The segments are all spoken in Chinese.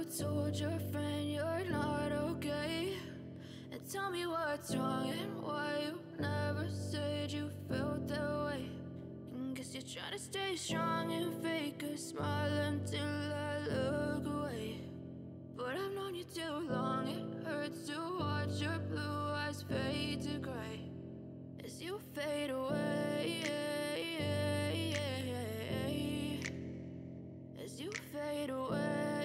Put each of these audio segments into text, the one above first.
told your friend you're not okay? And tell me what's wrong and why you never said you felt that way. And guess you're trying to stay strong and fake a smile until I look away. But I've known you too long, it hurts to watch your blue eyes fade to gray as you fade away, as you fade away.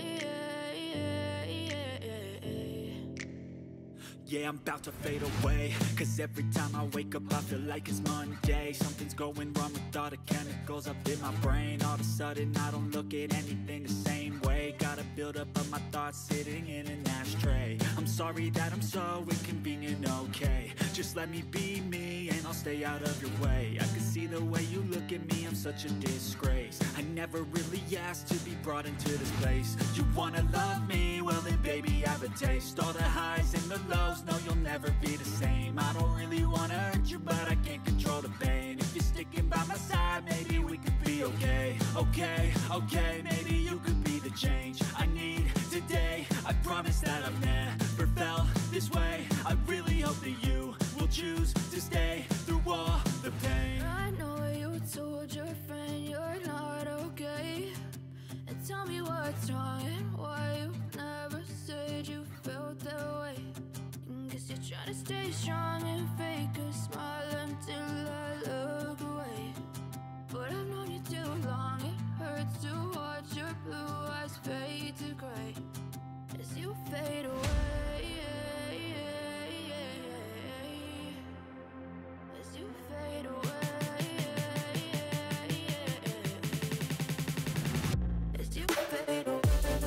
Yeah, I'm about to fade away, cause every time I wake up I feel like it's Monday. Something's going wrong with all the chemicals up in my brain. All of a sudden I don't look at anything the same way. Gotta build up of my thoughts sitting in an ashtray. I'm sorry that I'm so inconvenient, okay? Just let me be me and I'll stay out of your way. I can see the way you look at me, I'm such a disgrace. I never really asked to be brought into this place. You wanna love me? Well then baby I have a taste. All the highs and the lows, no, you'll never be the same. I don't really wanna hurt you, but I can't control the pain. If you're sticking by my side, maybe we could be okay. Okay, maybe you could be the change I need today. I promise that I've never felt this way. I really hope that you will choose to stay through all the pain. I know you told your friend you're not okay. And tell me what's wrong and why you never said you felt that way. Guess you're trying to stay strong and fake a smile until I look away. But I've known you too long, it hurts to watch your blue eyes fade to gray as you fade away, as you fade away, as you fade away.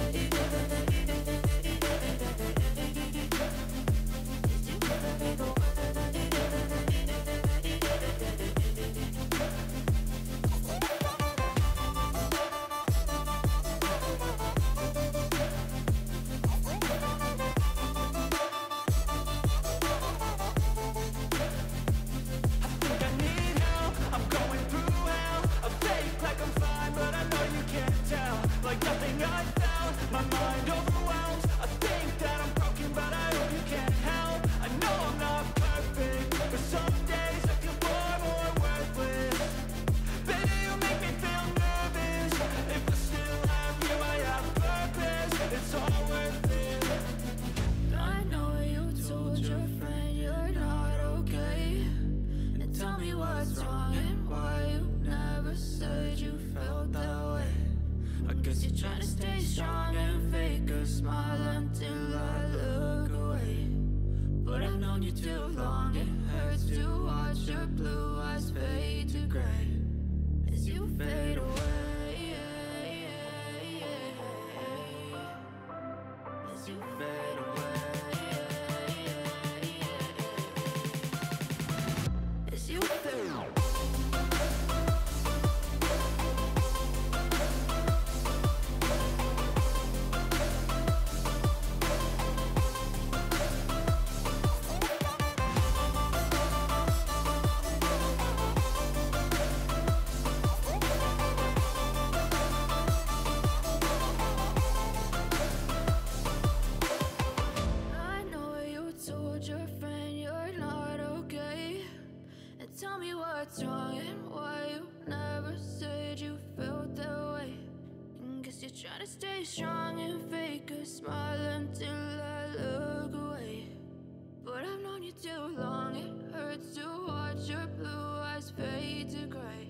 Stay strong and fake a smile until I look away. But I've known you too long, it hurts to watch your blue eyes fade to gray.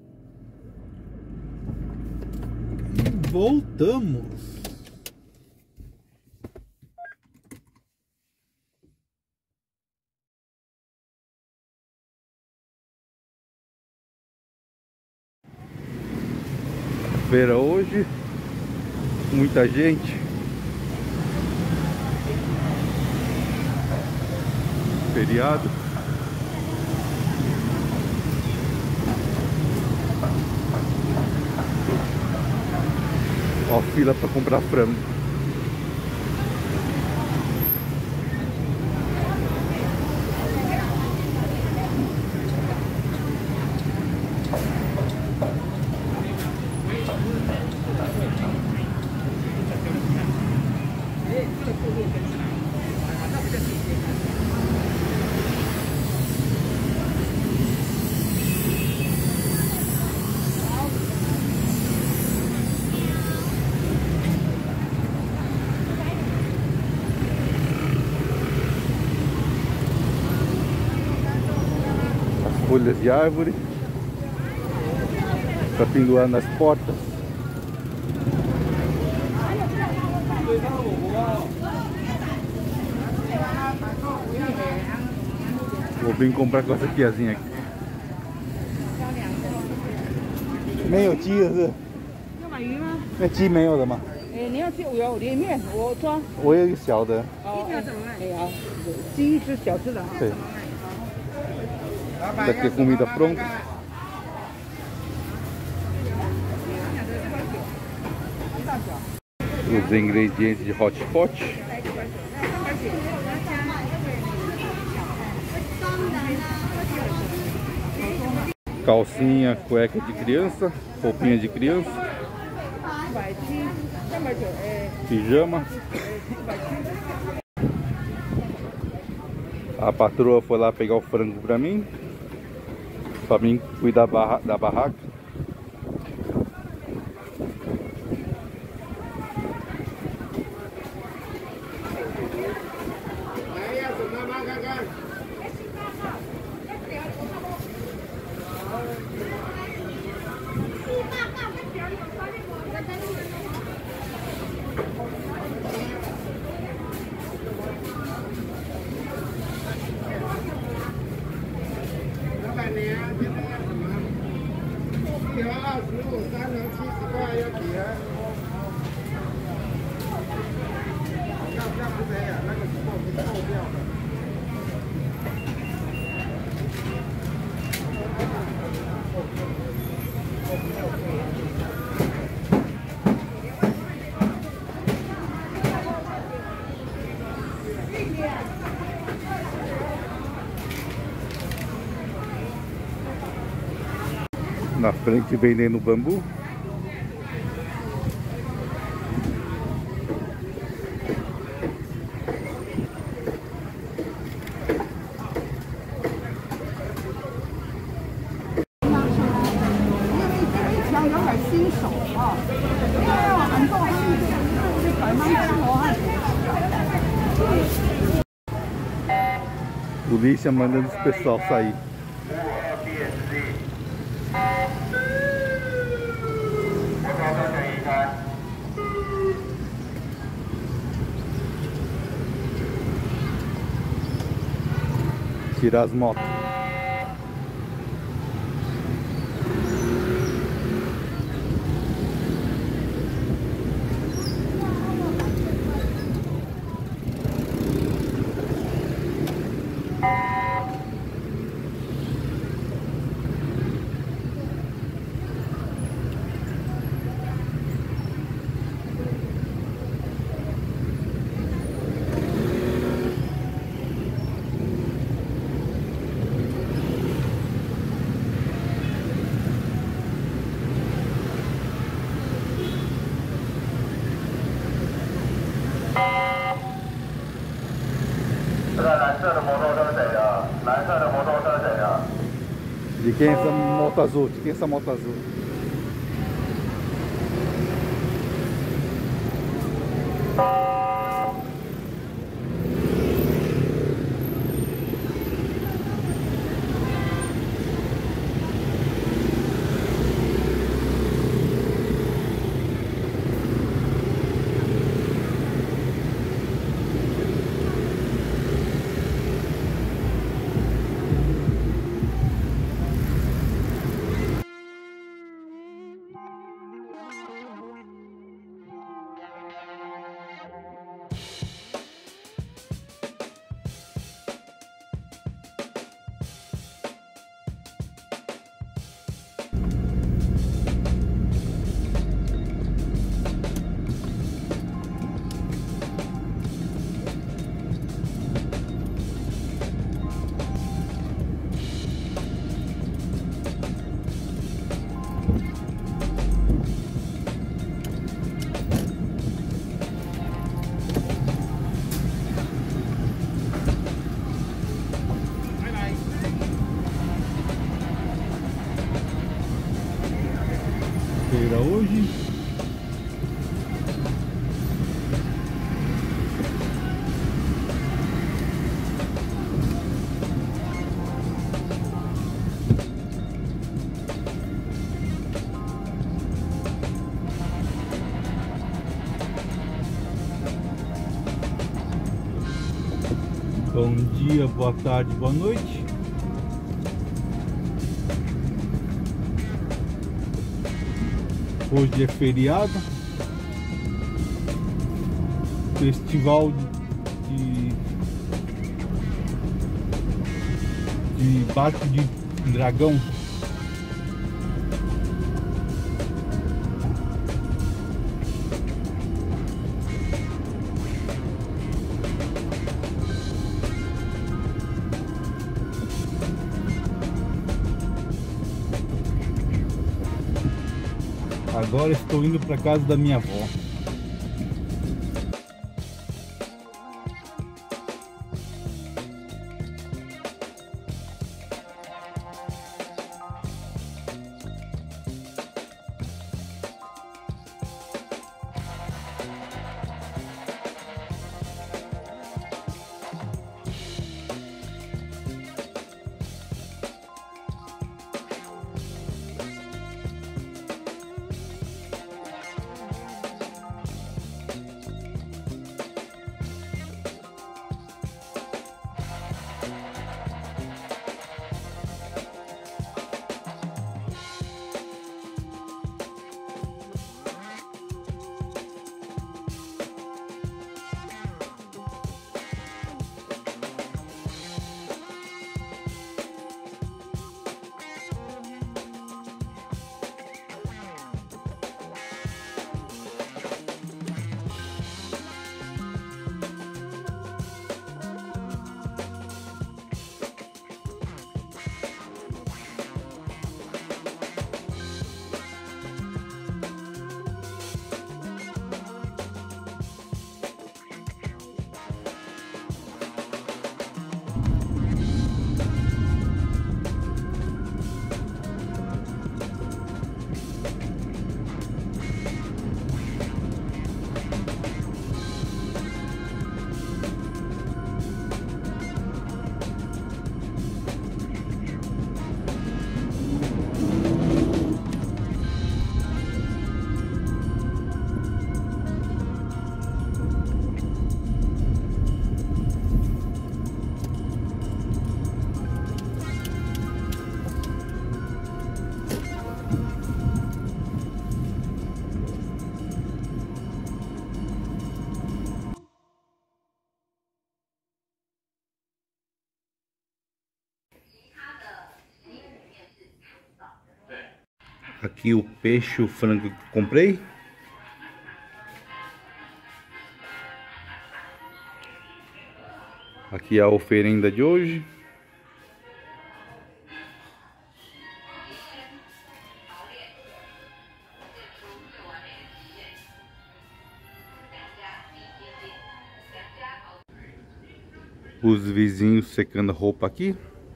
Voltamos. Feira hoje. Muita gente. Feriado. Ó, fila para comprar frango. folhas de árvore para pendurar nas portas. Vou vir comprar com essa tiazinha aqui. 没有鸡的是？ 要买鱼吗？ 那鸡没有的吗？ 你要去有里面我装。 我有一个小的。 一条怎么卖？好，鸡是小只的啊。 对。Daqui comida pronta. Os ingredientes de hot pot. Calcinha, cueca de criança, roupinha de criança, pijama. A patroa foi lá pegar o frango pra mim cuidar da barraca. Na frente vendendo bambu. Polícia mandando esse pessoal sair. Tirar as motos. De quem é essa moto azul? De quem é essa moto azul? Feira hoje. Bom dia, boa tarde, boa noite. Hoje é feriado. Festival de bate de dragão. Agora estou indo para casa da minha avó. Aqui o peixe, o frango que comprei. Aqui a oferenda de hoje. Os vizinhos secando a roupa aqui.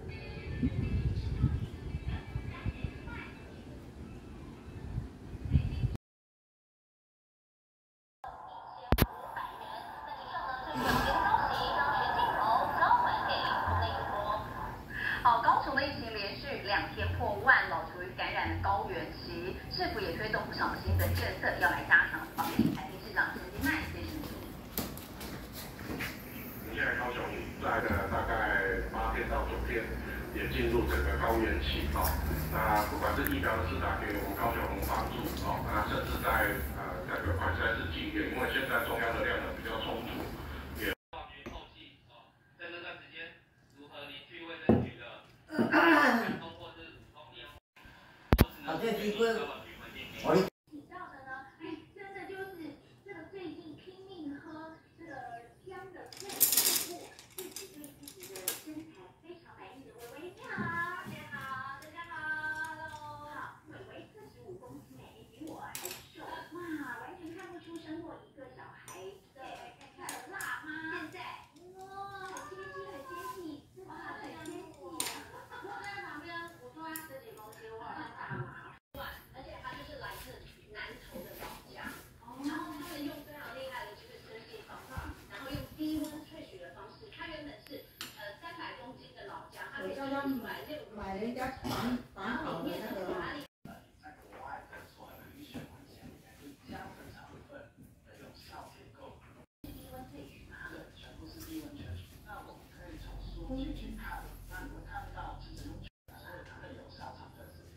也进入整个高原期那不管是疫苗的施打给我们高雄帮助那甚至在这个快筛试剂因为现在中央的量呢比较充足，也后期在那段时间如何凝聚卫生局的通或是通电，这机会我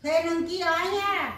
提2支安尼啊。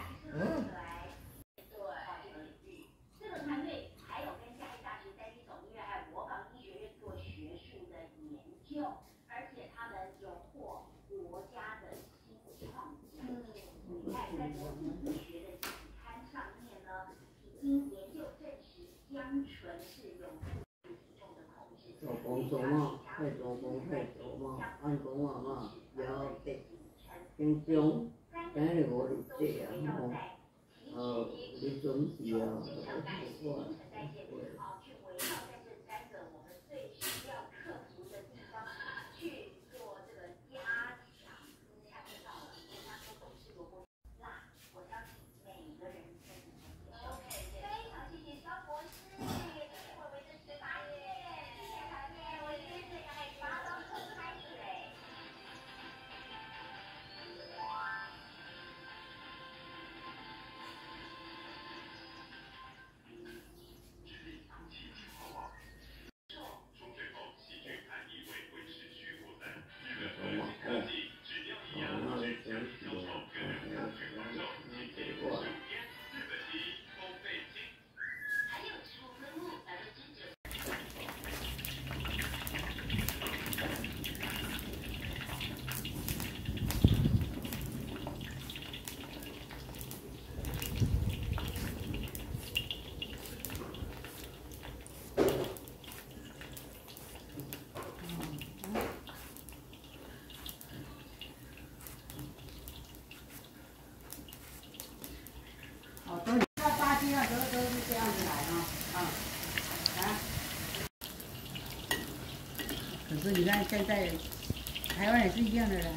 这个团队还有跟嘉义大学三级总医院还有国防医学院做学术的研究，而且他们荣获国家的新创奖。你看，在国际医学的期刊上面呢，已经研究证实姜醇是有助于体重的控制。 做工作嘛，太做工太做嘛，按讲话嘛，要得紧张，今日无日子啊，吼，你准时啊，我。 去围绕在这3个我们最需要克服的地方去做这个加强。看到了，人家说懂事萝卜辣，我相信每个人都能接受。非常谢谢肖博士，我们的18页，我今天是大概8到课开始嘞。 都是这样子来啊，可是你看现在台湾也是一样的啦。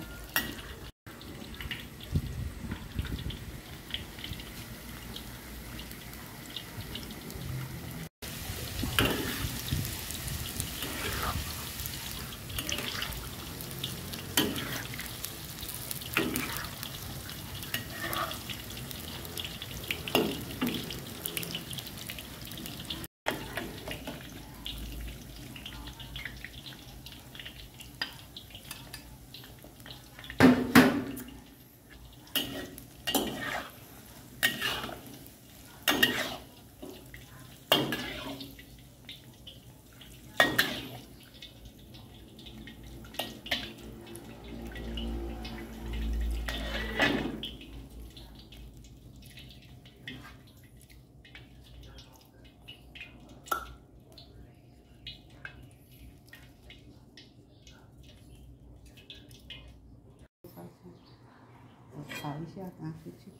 我炒一下，拿回去。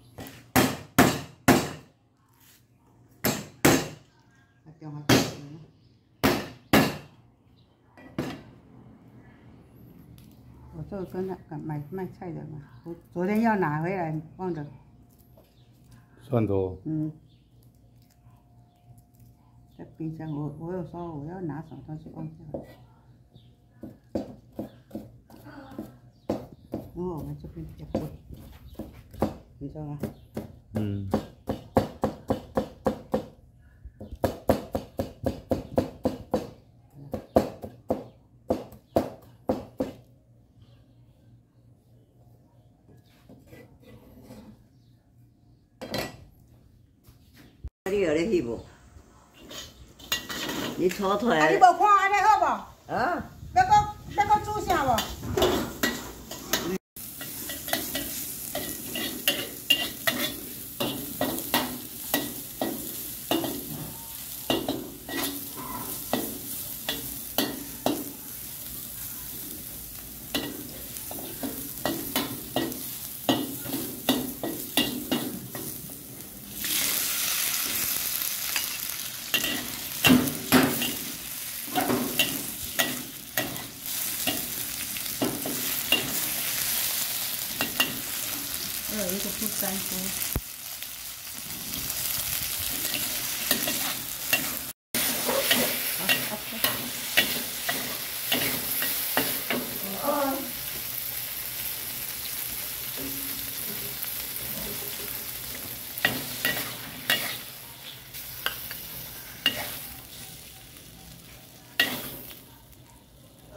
把电话打开了。我这个跟那个买卖菜的嘛，我昨天要拿回来忘了。 蒜头。 嗯。在冰箱，我有说我要拿什么东西忘掉了。因为我们这边比较贵，你知道吗？ 嗯。 你有咧翕无？你炒出来。 啊，你无看安尼好无？ 啊？ 要搁煮啥无？ 有一个不粘锅。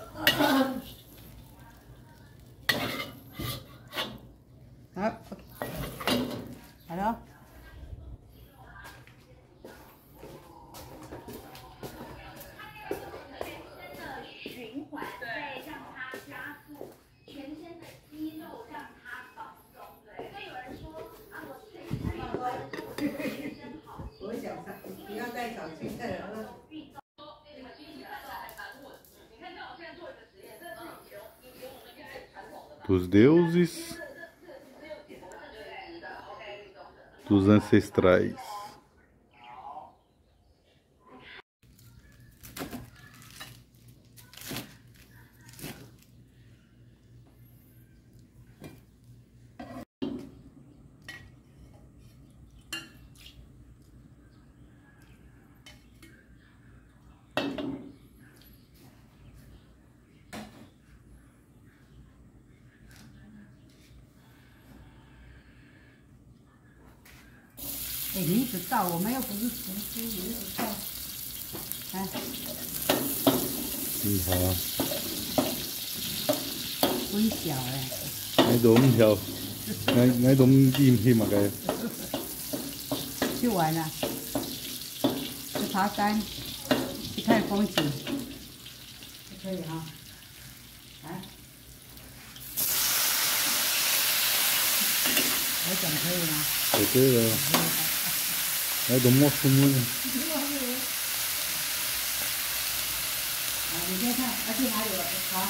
好，OK。 小心的。 Dos deuses, dos ancestrais. 哎，你一直倒，我们又不是厨师，你一直倒。哎， 好， 微小哎。 爱都唔跳，爱都唔去嘛个。 去玩了，去爬山，去看风景，可以哈。啊？我讲可以吗？ 对了，爱都莫出门。 啊，你先看，而且还有好。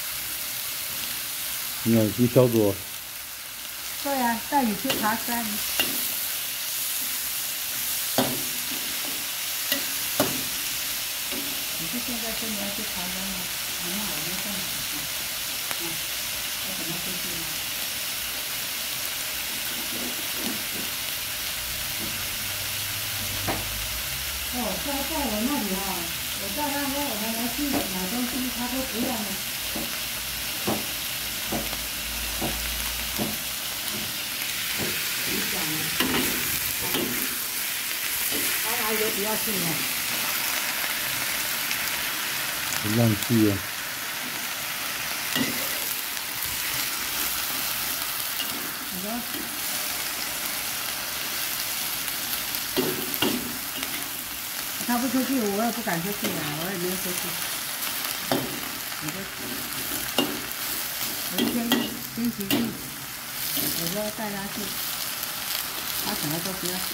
你看去小组。 对啊，带你去爬山。你是现在真的要去爬山吗？那我们上去。要怎么出去呢？哦，在我那里哈，我叫他说我们来去买东西，他说不用了。你讲呢？他哪里都不要去呢？ 让去啊！ 你说？他不出去，我也不敢出去啊，我也没出去。你说，有一天星期一，我说带他去，他什么都不要去。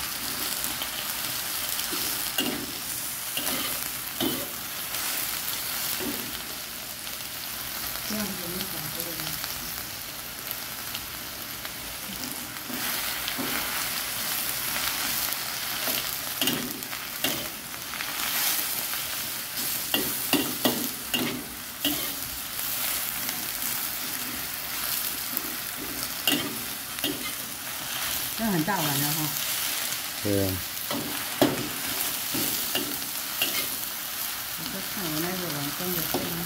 这样子你想这个吗？这很大碗了哈。 对啊。 我就看我那个碗装的对吗？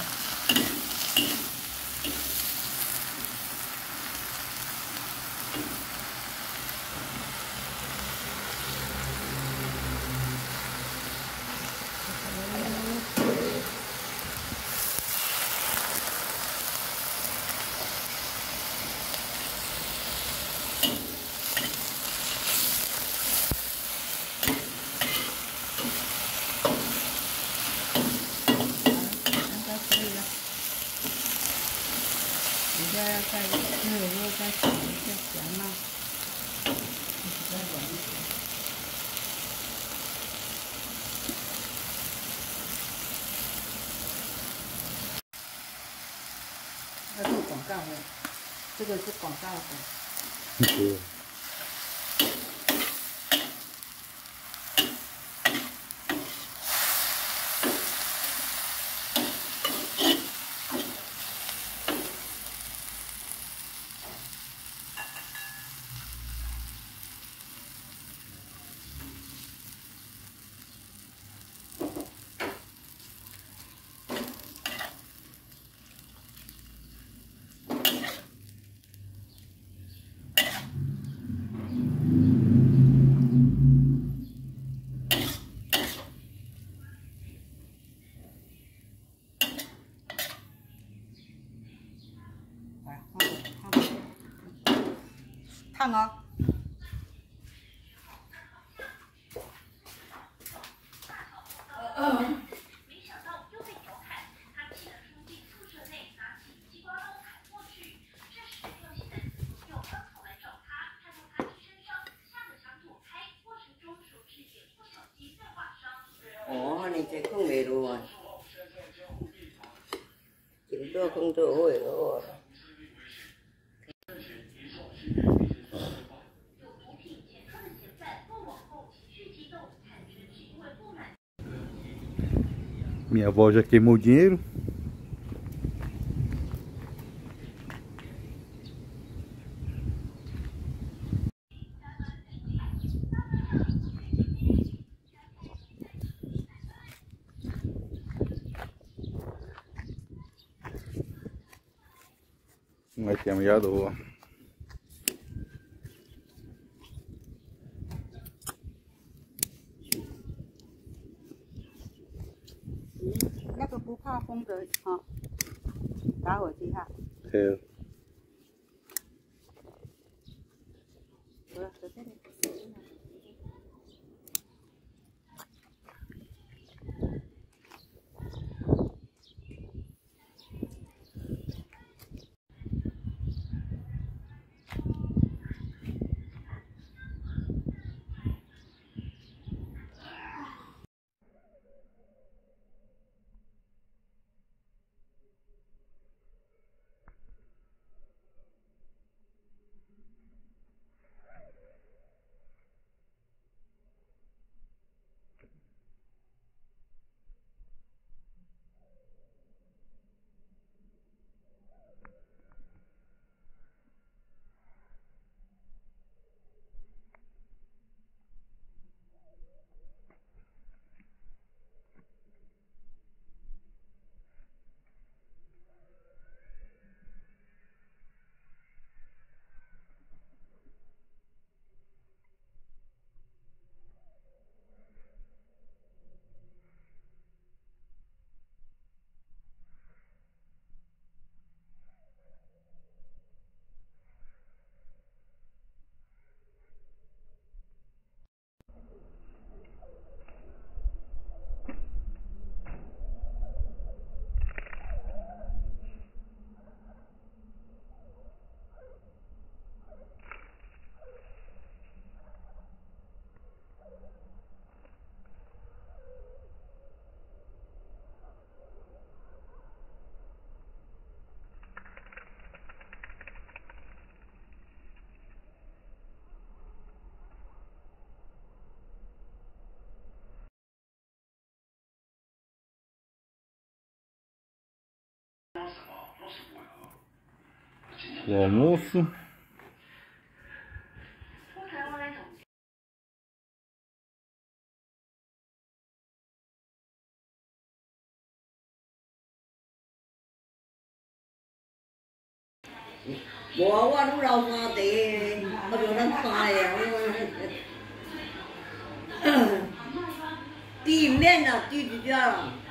再有时候再炒一下咸嘛，比较软一点。要做广告的，这个是广告的。 对。 烫哦。 没想到又被调侃，他气得冲进宿舍内，拿起西瓜刀砍过去。这时掉线的女朋友刚跑来找他，看到他一身伤，吓得想躲开，过程中手指也不小心被划伤。 哦，安尼济放袂落啊，顶多放做伙就好了。 Minha avó já queimou dinheiro. Mas tem miador. 那个不怕风的哈，打火机哈。 É. O almoço. 无啊，我愈老三地的，我就咱三个，猪唔免啦，猪一只啦。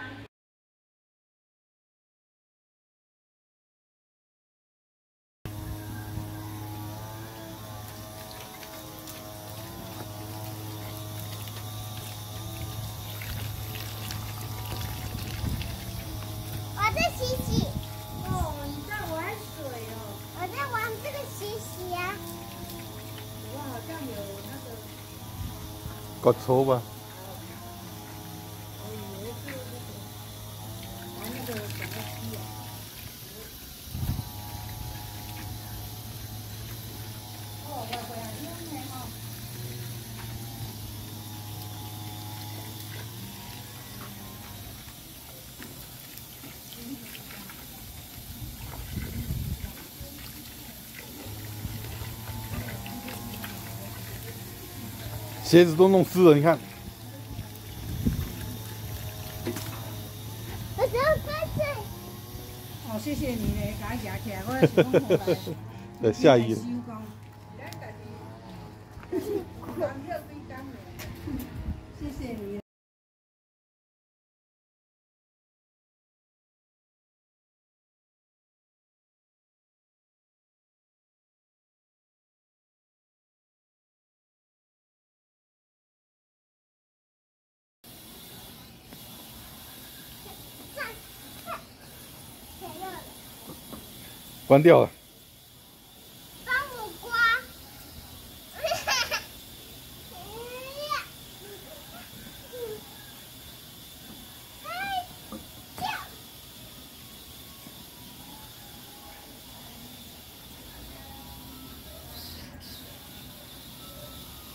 我在洗洗。哦，你在玩水哦。我在玩这个洗洗啊。我好像有那个。 Có số吧？ 我以为是那个玩那个什么机啊。哦，我回来用呢哈。 鞋子都弄湿了，你看。 我只要开水。 哦，谢谢你嘞，给它夹起来，我要洗公公来。 下雨了。 谢谢你。 关掉了。 帮我刮。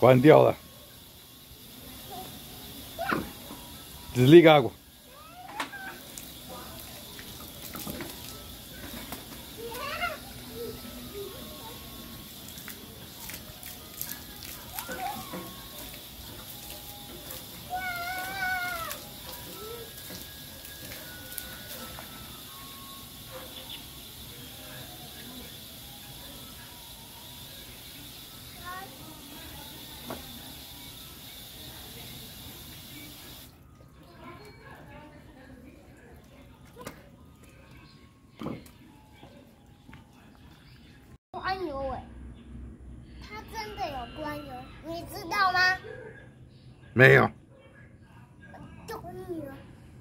关掉了。指力嘎过。 关牛尾，它真的有关牛，你知道吗？ 没有。 就你了。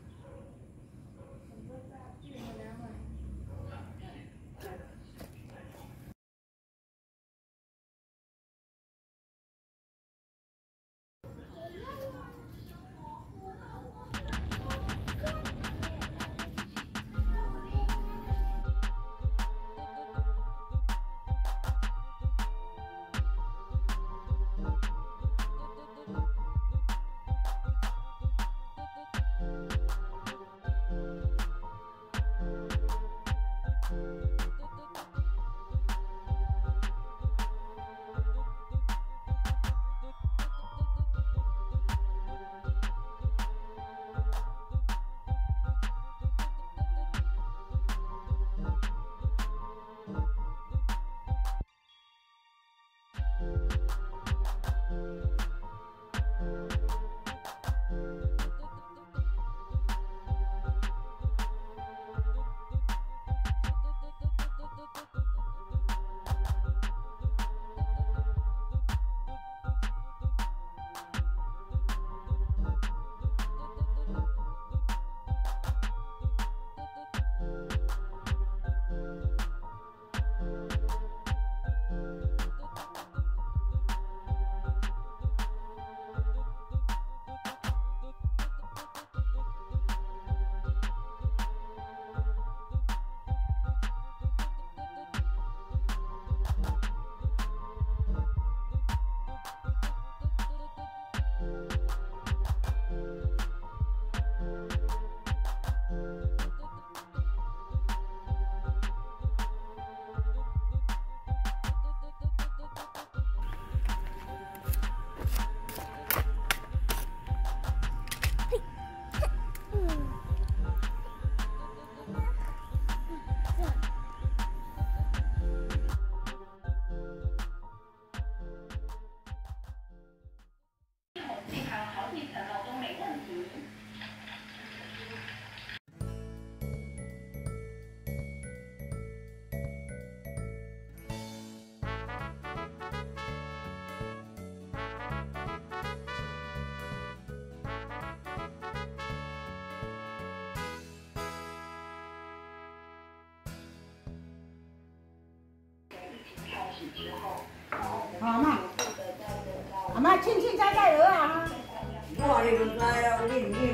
阿妈，轻轻加加油啊！ 我哩就知啊，你。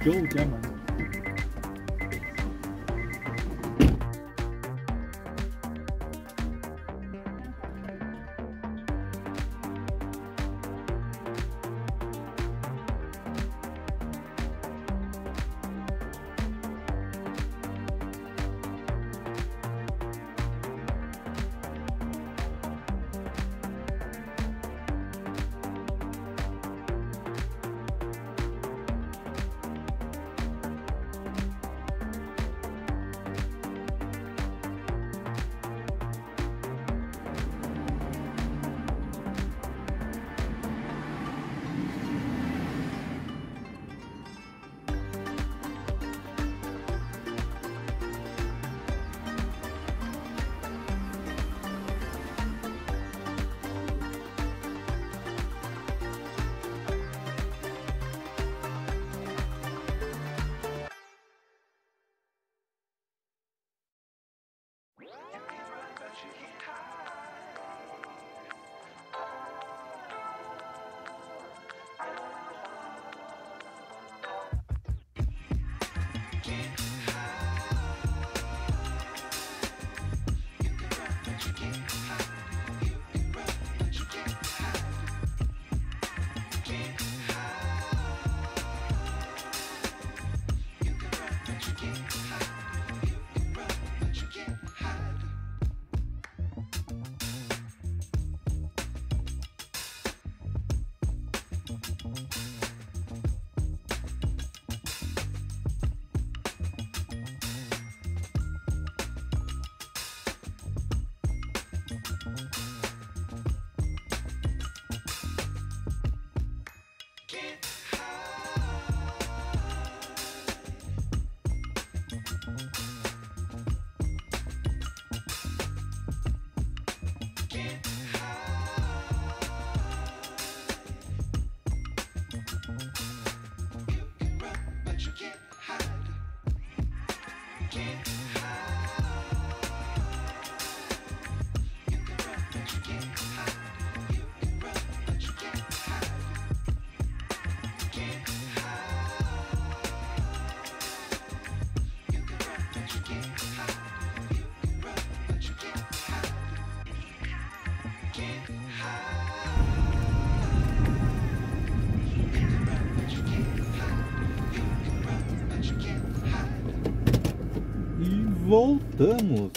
Joe家门。Voltamos.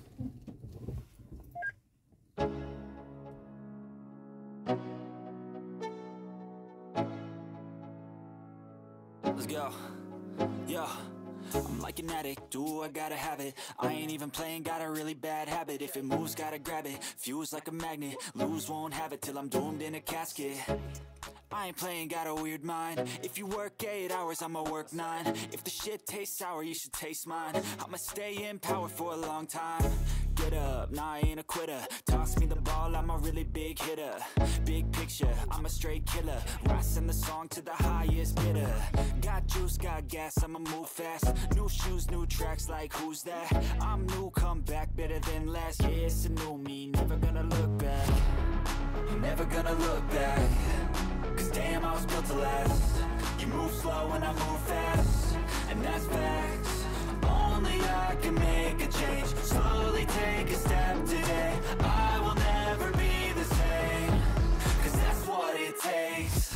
Let's go. Yo, I'm like an addict, do I gotta have it. I ain't even playing, got a really bad habit. If it moves, gotta grab it. Fuse like a magnet, lose, won't have it till I'm doomed in a casket. I ain't playing, got a weird mind. If you work 8 hours, I'ma work 9. If the shit tastes sour, you should taste mine. I'ma stay in power for a long time. Get up, nah, I ain't a quitter. Toss me the ball, I'm a really big hitter. Big picture, I'm a straight killer. Rising the song to the highest bidder. Got juice, got gas, I'ma move fast. New shoes, new tracks, like who's that? I'm new, come back, better than last. Yeah, it's a new me, never gonna look back. I'm never gonna look back. Cause damn, I was built to last. You move slow and I move fast, and that's facts. Only I can make a change. Slowly take a step today. I will never be the same. Cause that's what it takes.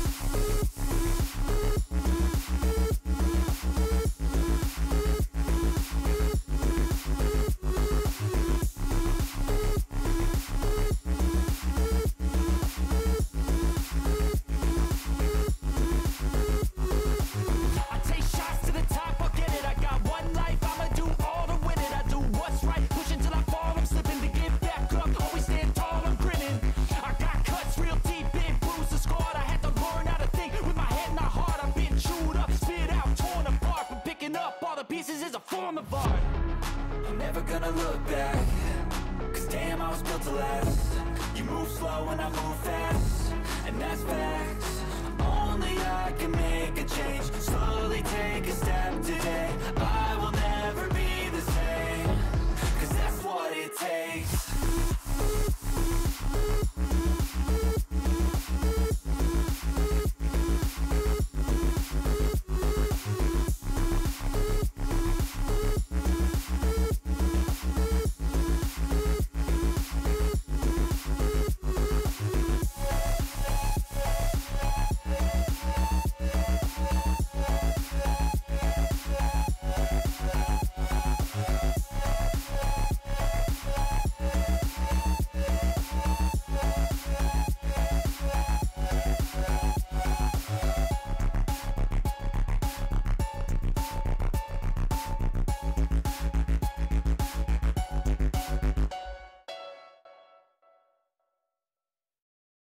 I'm never gonna look back. Cause damn, I was built to last. You move slow and I move fast, and that's facts. Only I can make a change. Slowly take a step today.